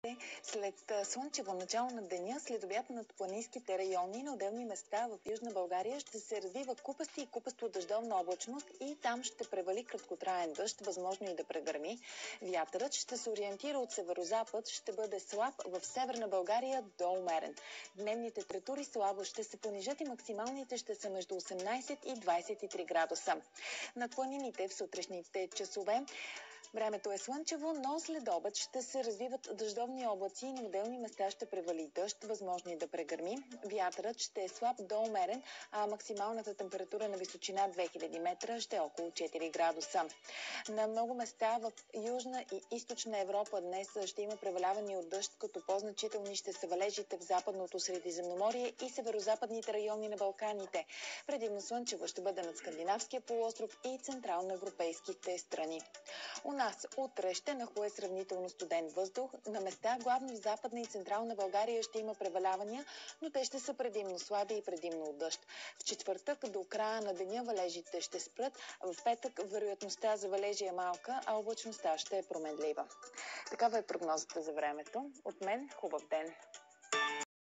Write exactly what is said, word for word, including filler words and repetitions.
След слънчево начало на деня, след обяд над планинските райони на отделни места в Южна България ще се развива купаста и купасто дъждовна облачност и там ще превали краткотраен дъжд, възможно и да прегърми. Вятърът ще се ориентира от северозапад, ще бъде слаб в Северна България до умерен. Дневните температури слабо ще се понижат и максималните ще са между осемнайсет и двайсет и три градуса. Над планините в сутрешните часове времето е слънчево, но след обед ще се развиват дъждовни облаци и на отделни места ще превали дъжд, възможно и да прегърми. Вятърът ще е слаб до умерен, а максималната температура на височина две хиляди метра ще е около четири градуса. На много места в Южна и Източна Европа днес ще има преваляване от дъжд, като по-значителни ще са валежите в Западното Средиземноморие и северозападните райони на Балканите. Предимно слънчево ще бъде над Скандинавския полуостров и централноевропейските страни. У нас утре ще нахлуе сравнително студен въздух. На места, главно в Западна и Централна България, ще има превалявания, но те ще са предимно слаби и предимно от дъжд. В четвъртък до края на деня валежите ще спрат, в петък вероятността за валежи е малка, а облачността ще е променлива. Такава е прогнозата за времето. От мен хубав ден!